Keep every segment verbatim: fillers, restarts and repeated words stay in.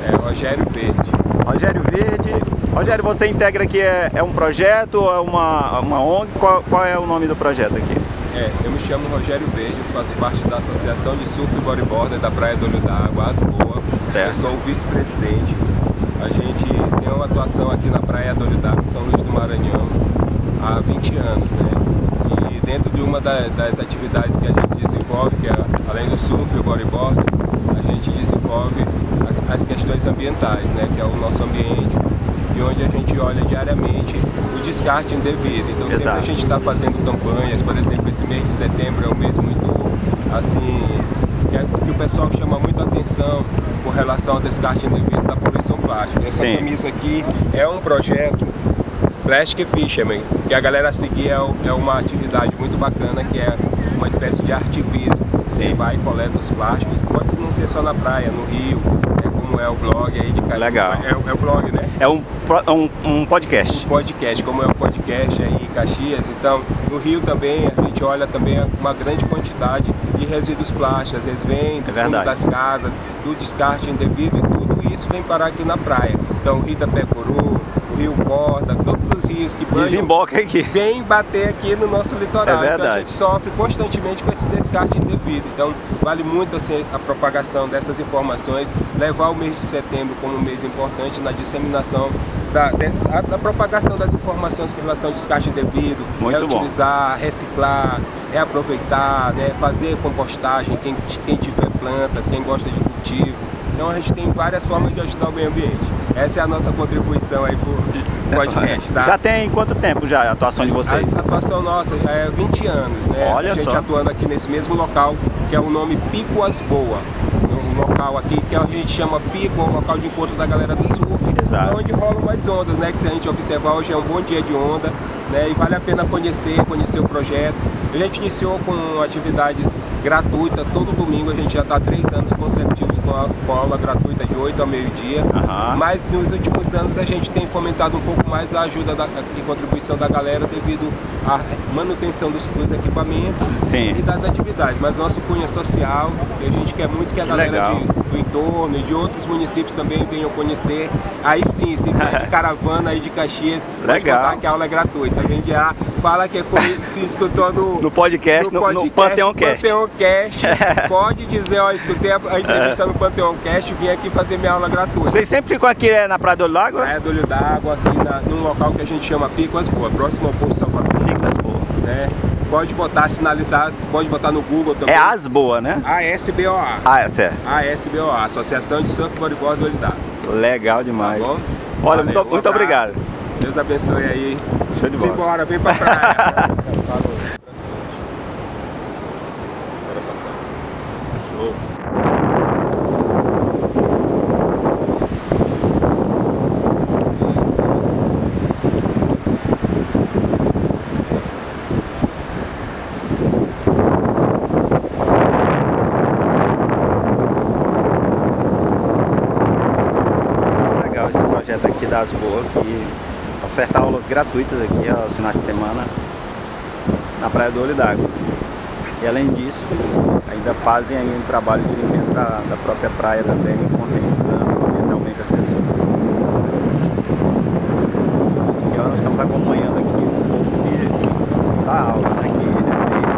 É Rogério Verde. Rogério Verde. Rogério, você integra aqui, é, é um projeto ou é uma, uma O N G? Qual, qual é o nome do projeto aqui? É, eu me chamo Rogério Verde, faço parte da Associação de Surf e Bodyboarder da Praia do Olho d'Água, Asboa. Certo. Eu sou o vice-presidente. A gente tem uma atuação aqui na Praia do Olho d'Água, São Luís do Maranhão, há vinte anos, né? E dentro de uma da, das atividades que a gente desenvolve, que é além do surf e o bodyboard, a gente desenvolve as questões ambientais, né? Que é o nosso ambiente, e onde a gente olha diariamente o descarte indevido. Então sempre Exato. a gente está fazendo campanhas, por exemplo, esse mês de setembro é um mês muito assim, que, é, que o pessoal chama muito a atenção com relação ao descarte indevido da poluição plástica. Essa Sim. camisa aqui é um projeto Plastic Fisherman, que a galera seguir é, é uma atividade muito bacana, que é uma espécie de artivismo. Você vai e coleta os plásticos, pode não ser só na praia, no rio, é como é o blog aí de Caxias. Legal. É, é o blog, né? É um, um, um podcast. Um podcast, como é o podcast aí em Caxias. Então, no Rio também, a gente olha também uma grande quantidade de resíduos plásticos, às vezes vem do É fundo verdade. das casas, do descarte indevido e tudo isso vem parar aqui na praia. Então, Rio da Pecuru, o Rio Corda, todos os rios que banham, Desemboca aqui. vem bater aqui no nosso litoral. É então a verdade. gente sofre constantemente com esse descarte indevido. Então vale muito assim, a propagação dessas informações, levar o mês de setembro como um mês importante na disseminação da, da, da propagação das informações com relação ao descarte indevido, Muito reutilizar, reciclar, reaproveitar, né, fazer compostagem, quem, quem tiver plantas, quem gosta de cultivo. Então a gente tem várias formas de ajudar o meio ambiente. Essa é a nossa contribuição aí pro podcast, tá? Já tem quanto tempo já a atuação de vocês? A atuação nossa já é vinte anos, né? Olha a gente só. atuando aqui nesse mesmo local, que é o nome Pico Asboa. Um local aqui que a gente chama Pico, é um local de encontro da galera do surf. Exato. Onde rolam mais ondas, né? Que se a gente observar hoje é um bom dia de onda, né? E vale a pena conhecer, conhecer o projeto. A gente iniciou com atividades gratuitas, todo domingo a gente já está há três anos consecutivos com, a, com aula gratuita de oito ao meio-dia. Aham. Mas nos últimos anos a gente tem fomentado um pouco mais a ajuda da, e contribuição da galera devido à manutenção dos, dos equipamentos Sim. e das atividades. Mas nosso cunho é social e a gente quer muito que a galera legal. de, do entorno e de outros municípios também venham conhecer. Aí sim, se vier de caravana aí de Caxias, pode Legal. contar que a aula é gratuita. Vem de lá, fala que foi, se escutou no, No podcast, no, no Panteão Cast. Panteão Cast. Pode dizer, ó, escutei a, a entrevista no Panteão Cast, vim aqui fazer minha aula gratuita. Vocês sempre ficam aqui é, na Praia do Olho d'Água? Praia do Olho d'Água, aqui na, num local que a gente chama Pico Asboa, próximo ao Poço Salvador. Pico Asboa. Né? Pode botar sinalizado, pode botar no Google também. É Asboa, né? A S B O A. Ah, é certo. A S B O A, Associação de Surf e Bodyboard do Olho d'Água. Legal demais. Tá bom? Olha, Valeu, muito, um muito abraço. obrigado. Deus abençoe aí. Show de bola. Simbora, vem pra praia. Falou. Bora passar. Show. Legal esse projeto aqui da Asboa, que oferta aulas gratuitas aqui aos finais de semana na Praia do Olho d'Água. E além disso, ainda fazem aí um trabalho de limpeza da, da própria praia também, conscientizando ambientalmente as pessoas. E agora nós estamos acompanhando aqui um pouco de, da aula, né, que ele fez.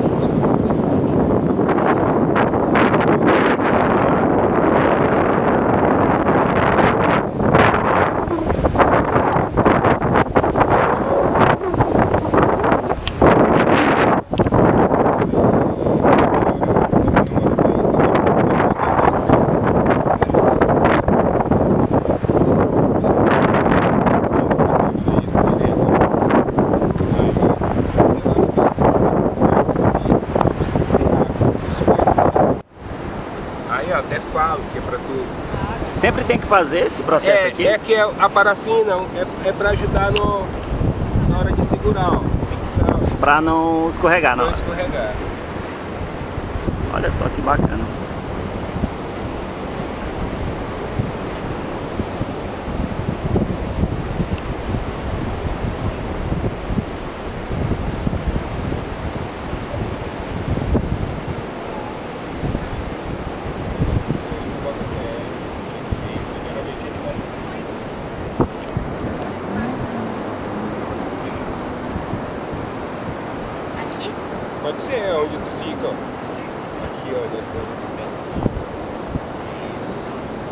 Até falo que é pra tu. Sempre tem que fazer esse processo É, aqui? é que a parafina é, é pra ajudar no, na hora de segurar, ó, fixar, Pra não escorregar, não não. escorregar. Olha só que bacana. Pode ser, onde tu fica, ó. Aqui, ó, esse pecinho. Isso.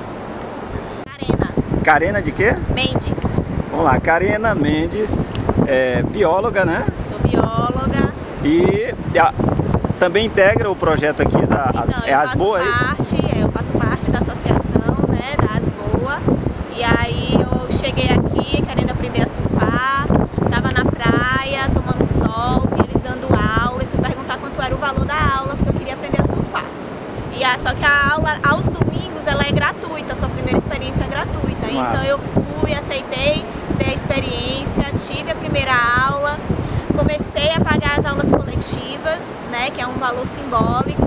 Karena. Karena de quê? Mendes. Vamos lá, Karena Mendes, é bióloga, né? Sou bióloga. E a, também integra o projeto aqui da Então, as, é eu As faço Boas, é isso? parte, eu faço parte da associação, né, da As Boas. E aí eu cheguei aqui querendo aprender a surfar, tava na praia, tomando sol, vi eles dando aula e fui perguntar quanto era o valor da aula, porque eu queria aprender a surfar. E a, só que a aula aos domingos ela é gratuita, a sua primeira experiência é gratuita. Massa. Então eu fui, aceitei ter a experiência, tive a primeira aula, comecei a pagar as aulas coletivas, né, que é um valor simbólico,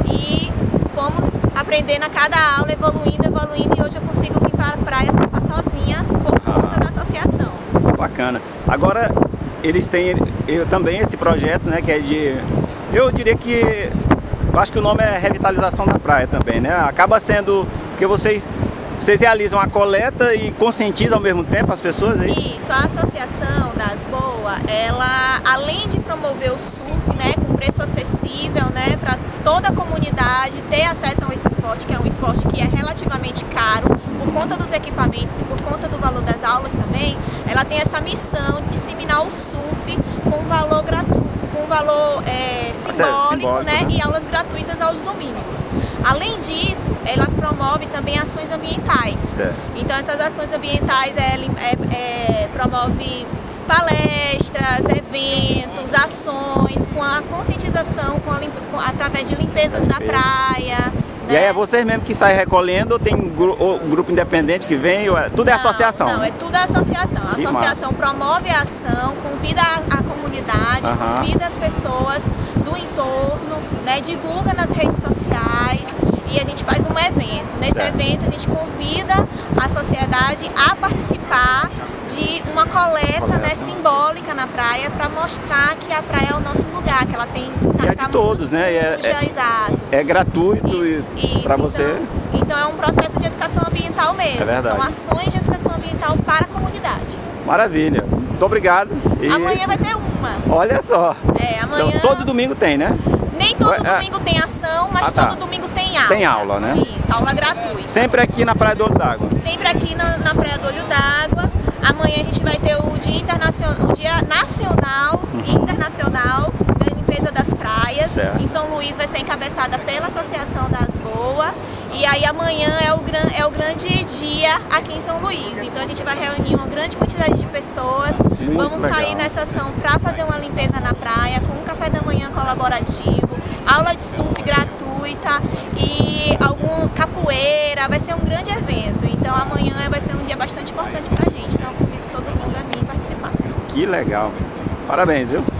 e fomos aprendendo a cada aula, evoluindo, evoluindo, e hoje eu consigo vir para a praia surfar sozinha por conta da associação. Bacana. Agora, eles têm eu, também esse projeto, né, que é de... Eu diria que... Eu acho que o nome é Revitalização da Praia também, né? Acaba sendo... Porque vocês... Vocês realizam a coleta e conscientizam ao mesmo tempo as pessoas, é isso? Isso, a associação das Boas, ela, além de promover o surf, né, com preço acessível, né, para toda a comunidade ter acesso a esse esporte, que é um esporte que é relativamente caro, por conta dos equipamentos e por conta do valor das aulas também, ela tem essa missão de disseminar o surf com valor gratuito, com valor é, simbólico, simbólico, né, né? e aulas gratuitas aos domingos. Além disso, ela promove também ações ambientais. Certo. Então essas ações ambientais é, é, é, promove palestras, eventos, ações com a conscientização com a limpa, com, através de limpezas da praia. E aí é vocês mesmo que saem recolhendo ou tem um gru grupo independente que vem? Ou é, tudo é não, associação? Não, né? é tudo associação. A Que associação massa. promove a ação, convida a, a comunidade, Aham. convida as pessoas do entorno, né, divulga nas redes sociais e a gente faz um evento. Nesse Certo. evento a gente convida a sociedade a participar de uma coleta, Coleta. né, simbólica na praia para mostrar que a praia é o nosso lugar, que ela tem E é de tá todos, muito né? E é- suja, é- exato. É gratuito Isso, e para então, você... Então é um processo de educação ambiental mesmo. É verdade. São ações de educação ambiental para a comunidade. Maravilha. Muito obrigado. E Amanhã vai ter uma. olha só. É, amanhã. Então, todo domingo tem, né? Nem todo É- domingo tem ação, mas Ah, tá. todo domingo tem aula. Tem aula, né? Isso, aula gratuita. Sempre aqui na Praia do Olho d'Água. Sempre aqui na, na Praia do Olho d'Água. Amanhã a gente vai ter o Dia Internacional, o Dia Nacional e Internacional da Limpeza das Praias. Certo. Em São Luís vai ser encabeçada pela Associação das Boas. E aí amanhã é o, gran, é o grande dia aqui em São Luís. Então a gente vai reunir uma grande quantidade de pessoas. Muito Vamos legal. sair nessa ação para fazer uma limpeza na praia, com um café da manhã colaborativo, aula de surf gratuita e algum capoeira. Vai ser um grande evento. Então amanhã vai ser um dia bastante importante pra gente. Então eu convido todo mundo a vir participar. Que legal. Parabéns, viu?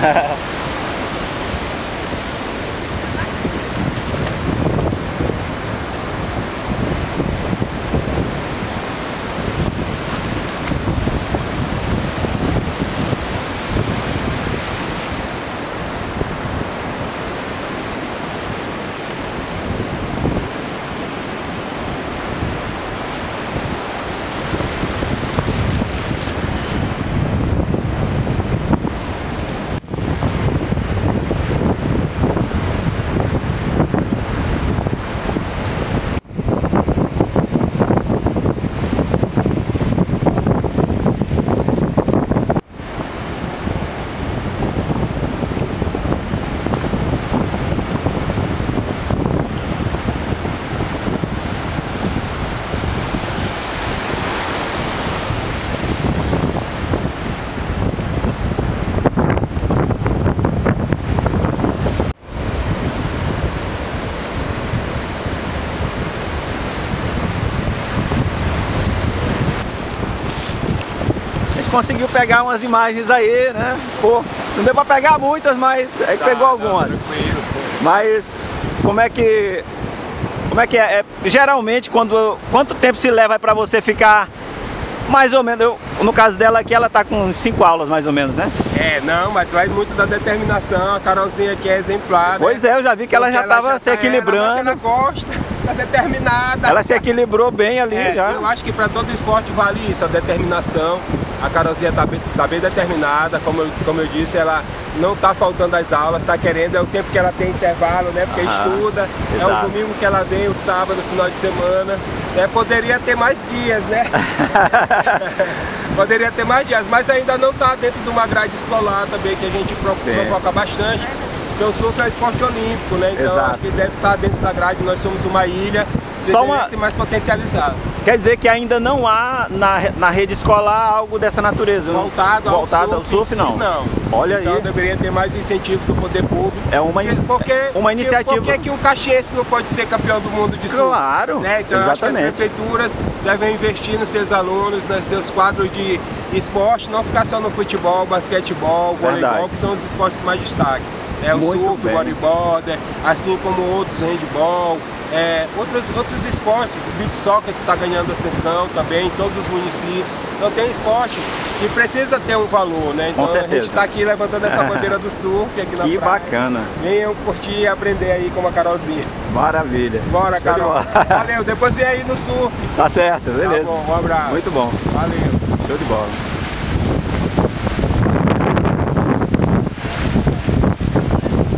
Conseguiu pegar umas imagens aí, né? Pô, não deu pra pegar muitas, mas é que tá, pegou algumas. Tá, mas como é que como é que é? É geralmente quando quanto tempo se leva para você ficar mais ou menos? Eu, no caso dela aqui, ela tá com cinco aulas mais ou menos, né? É, não, mas vai muito da determinação. A Carolzinha aqui é exemplar, né? Pois é, eu já vi que ela já ela tava já se tá, equilibrando. Ela, ela gosta, tá determinada. Ela se equilibrou bem ali é, já. Eu acho que para todo esporte vale isso, a determinação. A Carolzinha está bem, tá bem determinada, como eu, como eu disse, ela não está faltando às aulas, está querendo, é o tempo que ela tem intervalo, né? Porque ah, estuda, exato. É o domingo que ela vem, o sábado, no final de semana. É, poderia ter mais dias, né? Poderia ter mais dias, mas ainda não está dentro de uma grade escolar também, que a gente provoca bastante. Porque o surf é esporte olímpico, né? Então exato. Acho que deve estar dentro da grade, nós somos uma ilha. Só uma... ser mais potencializado. Quer dizer que ainda não há na, na rede escolar algo dessa natureza? Voltado ao Voltado surf, ao surf não. não. Olha então, aí. Então deveria ter mais incentivo do poder público. É uma, in... porque, uma iniciativa. Por que que um caxiense não pode ser campeão do mundo de surf? Claro, né? Então eu acho que as prefeituras devem investir nos seus alunos, nos seus quadros de esporte, não ficar só no futebol, basquetebol, voleibol, verdade. Que são os esportes que mais destacam. É o muito surf, bem. O bodyboarder, assim como outros, handball, é, outros, outros esportes, o beach soccer que está ganhando ascensão também em todos os municípios. Então tem esporte que precisa ter um valor, né? Então com certeza. A gente está aqui levantando essa bandeira do surf aqui na que praia. Que bacana. Venham curtir e aprender aí com a Carolzinha. Maravilha. Bora, Carol. Valeu, depois vem aí no surf. Tá certo, beleza. Tá bom, um abraço. Muito bom. Valeu. Show de bola.